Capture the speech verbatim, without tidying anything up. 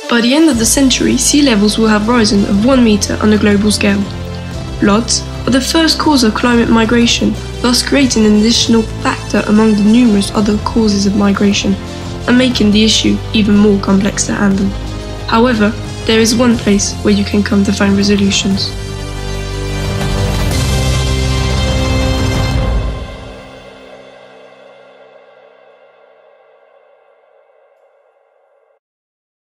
By the end of the century, sea levels will have risen of one metre on a global scale. Floods are the first cause of climate migration, thus creating an additional factor among the numerous other causes of migration, and making the issue even more complex to handle. However, there is one place where you can come to find resolutions.